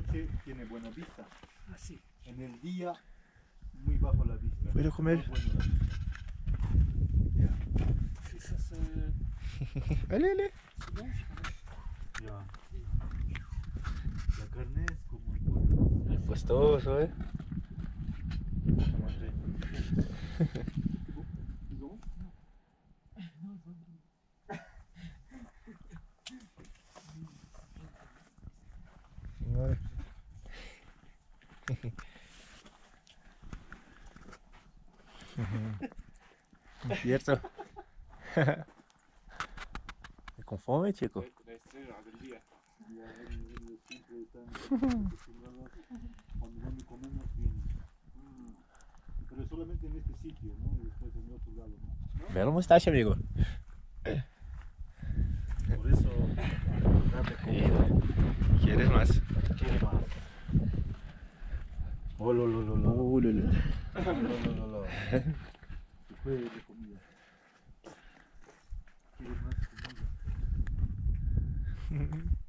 noche tiene buena vista. Ah, sí. En el día, muy bajo la vista. ¿Puedo comer? No es bueno la vista. Ya, Quizás, Dale, dale. ¿no? ya. La carne es como el pollo. Gustoso, ¿eh? Como entre- ¿No? Señor. Es cierto. Con fome, chico. La estrella del día. Ya, ellos siempre están acostumbrados, cuando ven que comemos vienen. Pero solamente en este sitio, ¿no? Y después en otro lado, ¿no? Bela mustache, amigo. Por eso, darle comida. ¿Quieres más? Quiere más. Oh, lo, lo, lo, lo. Lulu. Lo, lo, lo, lo. Se fue de comida. Quiere más comida.